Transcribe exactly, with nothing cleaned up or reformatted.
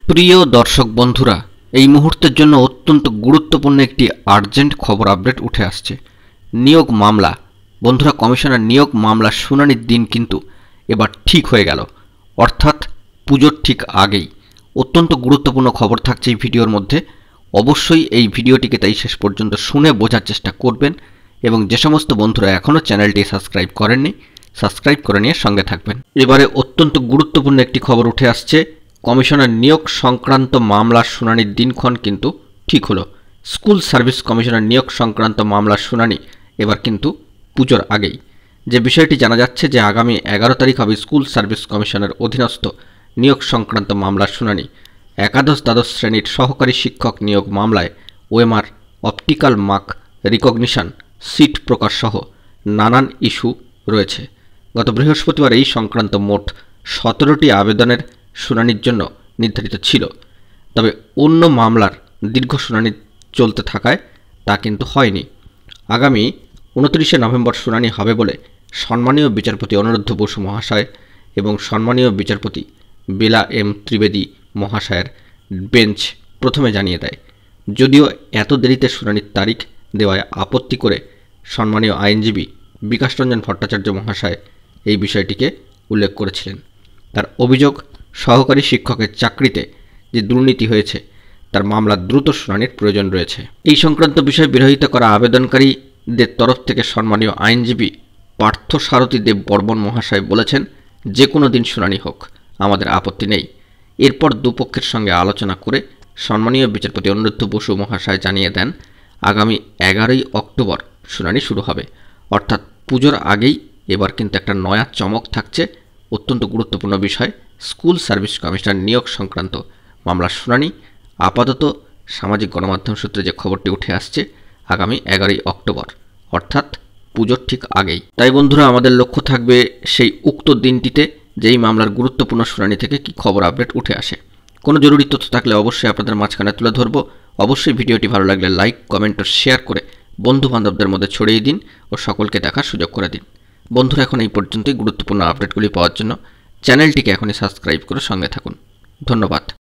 প্রিয় দর্শক বন্ধুরা, এই মুহূর্তের জন্য অত্যন্ত গুরুত্বপূর্ণ একটি আর্জেন্ট খবর আপডেট উঠে আসছে। নিয়োগ মামলা বন্ধুরা, কমিশনার নিয়োগ মামলার শুনানির দিন কিন্তু এবার ঠিক হয়ে গেল, অর্থাৎ পুজোর ঠিক আগেই। অত্যন্ত গুরুত্বপূর্ণ খবর থাকছে এই ভিডিওর মধ্যে। অবশ্যই এই ভিডিওটিকে তাই শেষ পর্যন্ত শুনে বোঝার চেষ্টা করবেন এবং যে সমস্ত বন্ধুরা এখনও চ্যানেলটি সাবস্ক্রাইব করেননি সাবস্ক্রাইব করে নিয়ে সঙ্গে থাকবেন। এবারে অত্যন্ত গুরুত্বপূর্ণ একটি খবর উঠে আসছে। কমিশনার নিয়োগ সংক্রান্ত মামলার শুনানির দিনক্ষণ কিন্তু ঠিক হলো। স্কুল সার্ভিস কমিশনার নিয়োগ সংক্রান্ত মামলার শুনানি এবার কিন্তু পুজোর আগেই। যে বিষয়টি জানা যাচ্ছে যে আগামী এগারো তারিখ হবে স্কুল সার্ভিস কমিশনের অধীনস্থ নিয়োগ সংক্রান্ত মামলার শুনানি। একাদশ দ্বাদশ শ্রেণীর সহকারী শিক্ষক নিয়োগ মামলায় OMR, optical mark recognition, sheet প্রকাশ সহ নানান ইস্যু রয়েছে। গত বৃহস্পতিবার এই সংক্রান্ত মোট সতেরোটি আবেদনের শুনানির জন্য নির্ধারিত ছিল, তবে অন্য মামলার দীর্ঘ শুনানি চলতে থাকায় তা কিন্তু হয়নি। আগামী উনত্রিশে নভেম্বর শুনানি হবে বলে সম্মানীয় বিচারপতি অনিরুদ্ধ বসু মহাশয় এবং সম্মানীয় বিচারপতি বেলা এম ত্রিবেদী মহাশয়ের বেঞ্চ প্রথমে জানিয়ে দেয়। যদিও এত দেরিতে শুনানির তারিখ দেওয়ায় আপত্তি করে সম্মানীয় আইনজীবী বিকাশ রঞ্জন ভট্টাচার্য মহাশয় এই বিষয়টিকে উল্লেখ করেছিলেন। তার অভিযোগ, সহকারী শিক্ষকের চাকরিতে যে দুর্নীতি হয়েছে তার মামলা দ্রুত শুনানির প্রয়োজন রয়েছে। এই সংক্রান্ত বিষয়ে বিরোধিতা করা আবেদনকারীদের তরফ থেকে সম্মানীয় আইনজীবী পার্থ সারথী দেব বর্মন মহাশয় বলেছেন, যে কোনো দিন শুনানি হোক, আমাদের আপত্তি নেই। এরপর দুপক্ষের সঙ্গে আলোচনা করে সম্মানীয় বিচারপতি অনিরুদ্ধ বসু মহাশয় জানিয়ে দেন, আগামী এগারোই অক্টোবর শুনানি শুরু হবে, অর্থাৎ পুজোর আগেই। এবার কিন্তু একটা নয়া চমক থাকছে। অত্যন্ত গুরুত্বপূর্ণ বিষয়, স্কুল সার্ভিস কমিশনার নিয়োগ সংক্রান্ত মামলার শুনানি আপাতত সামাজিক গণমাধ্যম সূত্রে যে খবরটি উঠে আসছে আগামী এগারোই অক্টোবর, অর্থাৎ পুজোর ঠিক আগেই। তাই বন্ধুরা, আমাদের লক্ষ্য থাকবে সেই উক্ত দিনটিতে যেই মামলার গুরুত্বপূর্ণ শুনানি থেকে কি খবর আপডেট উঠে আসে। কোনো জরুরি তথ্য থাকলে অবশ্যই আপনাদের মাঝখানে তুলে ধরব। অবশ্যই ভিডিওটি ভালো লাগলে লাইক, কমেন্ট ও শেয়ার করে বন্ধু বান্ধবদের মধ্যে ছড়িয়ে দিন ও সকলকে দেখার সুযোগ করে দিন। বন্ধুরা, এখন এই পর্যন্তই। গুরুত্বপূর্ণ আপডেটগুলি পাওয়ার জন্য চ্যানেলটিকে এখনই সাবস্ক্রাইব করে সঙ্গে থাকুন। ধন্যবাদ।